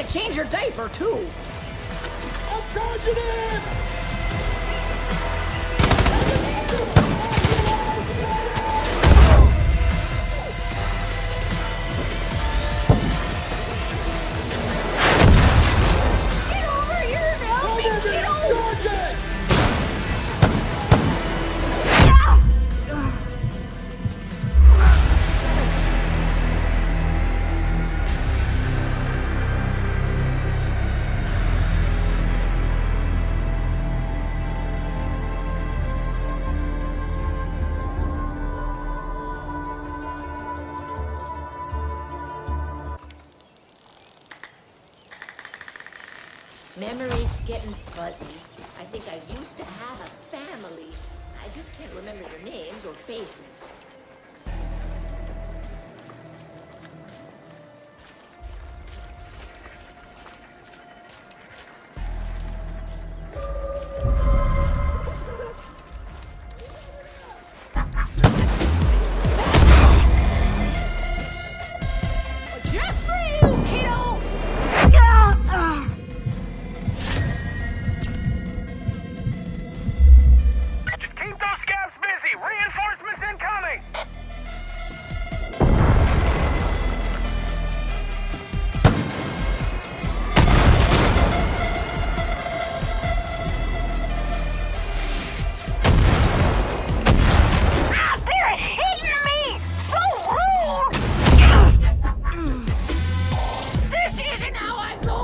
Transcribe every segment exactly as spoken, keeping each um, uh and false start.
change your diaper, too. I'm charging in! Get over here and help me, kiddo! Charge it! Memories getting fuzzy. I think I used to have a family. I just can't remember their names or faces. Just for you, kiddo! Keep those scabs busy! Reinforcements incoming! Ah, they're hitting me! So rude! This isn't how I go!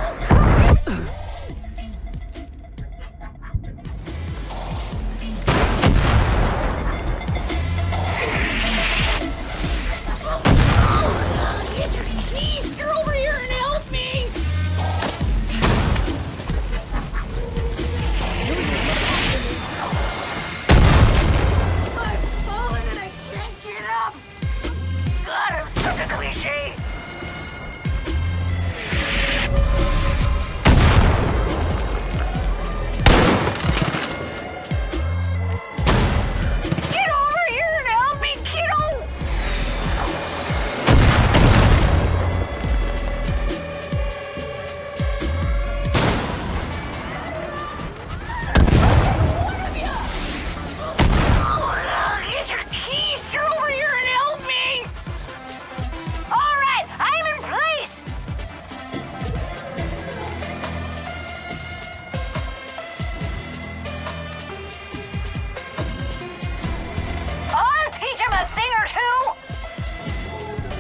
Get your keister over here and help me! I've fallen and I can't get up! God, I'm such a cliche! Get over here and help me, kiddo! Oh, get your keister over here and help me! All right, I'm in place! I'll teach him a thing or two!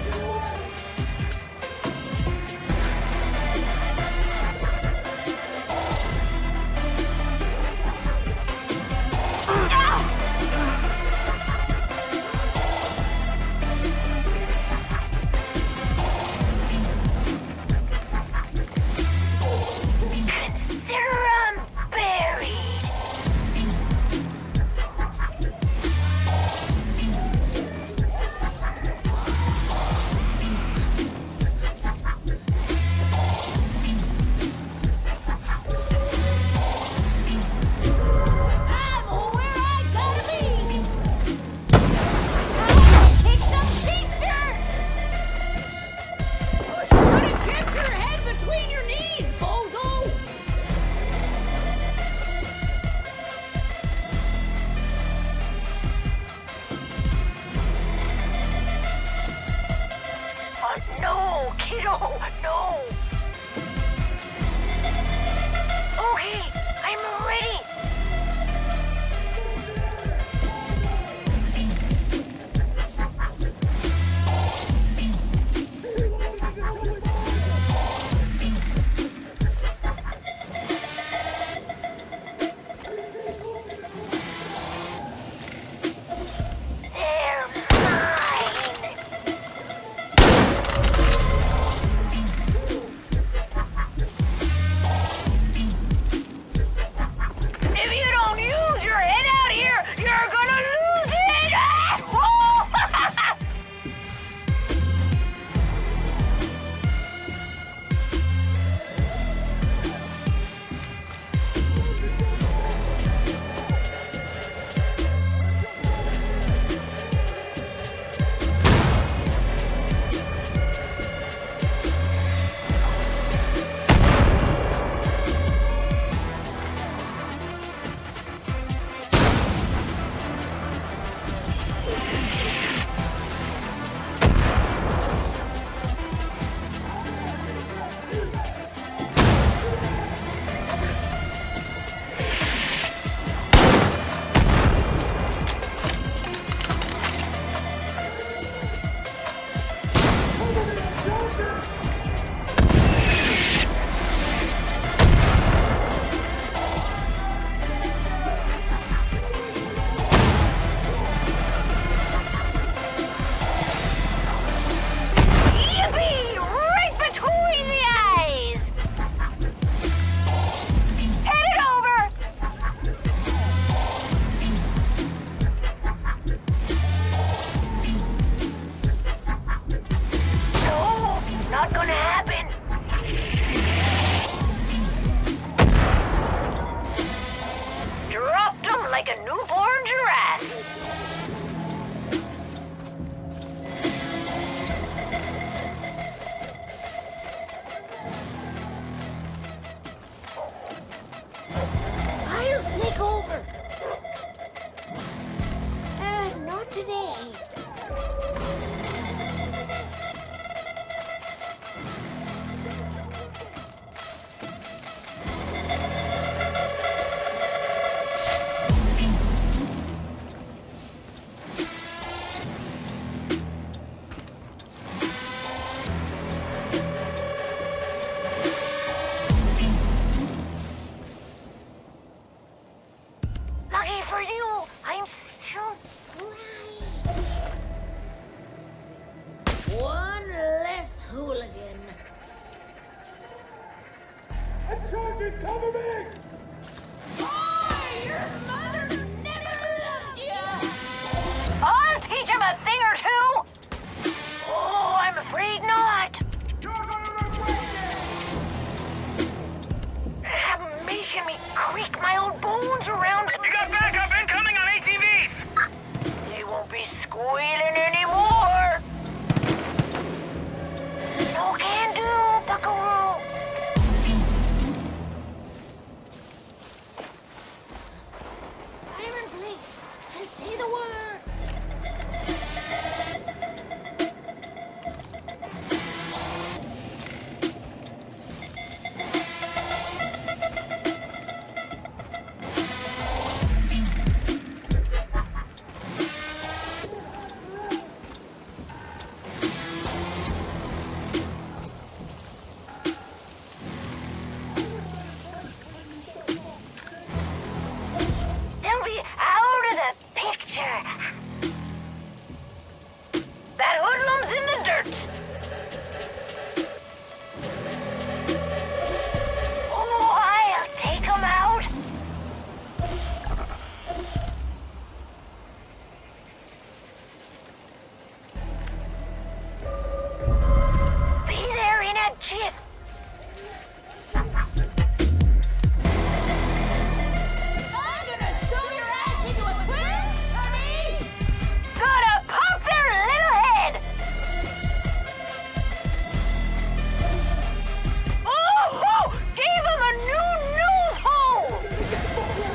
Consider I'm buried! I'm where I gotta be! Kick some keister! You should have kept your head between your knees, bozo! Oh, no, kiddo, no! Okay, I'm ready! They're mine! shit. I'm gonna sew your ass into a quilt, Sonny! Gotta pop their little head. Oh, oh, gave him a new nose hole.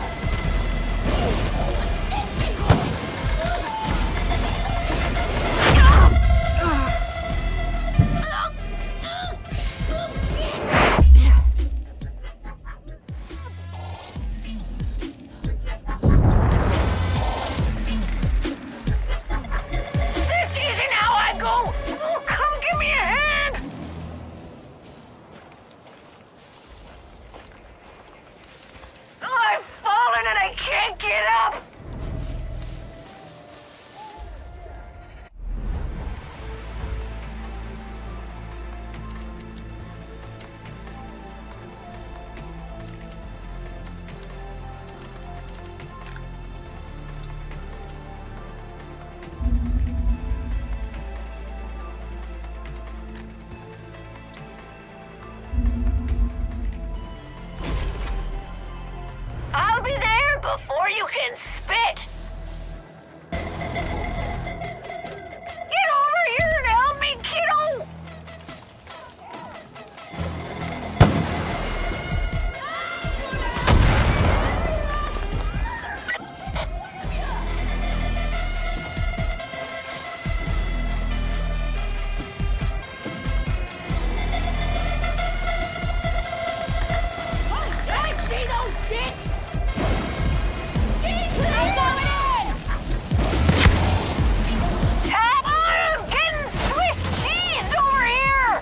This isn't how I go. Oh, come give me a hand. I've fallen and I can't get up. I'll be there before you can spit. Get over here and help me, kiddo. I see those dicks! Keep going in! I'm getting Swiss cheese over here.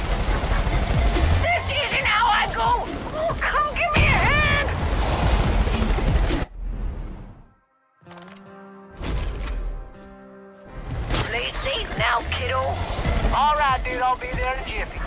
This isn't how I go. Oh, come give me a hand. Play safe now, kiddo. All right, dude, I'll be there in a jiffy.